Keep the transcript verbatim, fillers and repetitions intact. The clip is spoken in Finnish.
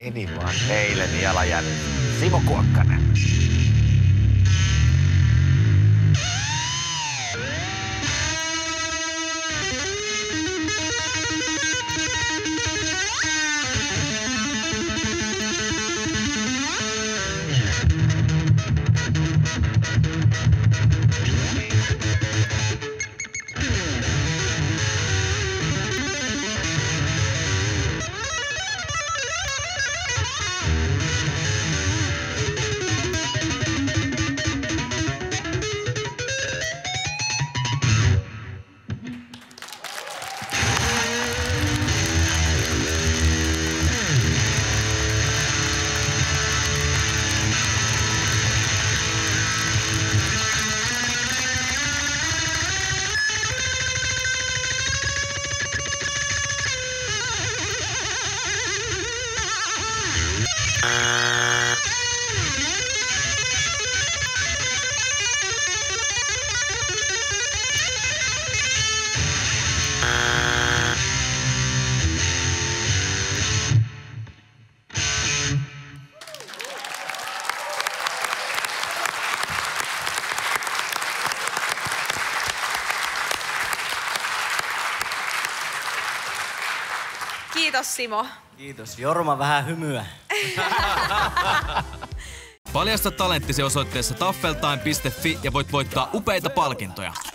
Eni vaan eilen jalanjäljen. Simo Kuokkanen. Kiitos Simo. Kiitos. Jorma vähän hymyä. Paljasta talenttisi osoitteessa taffeltime piste fi ja voit voittaa upeita palkintoja.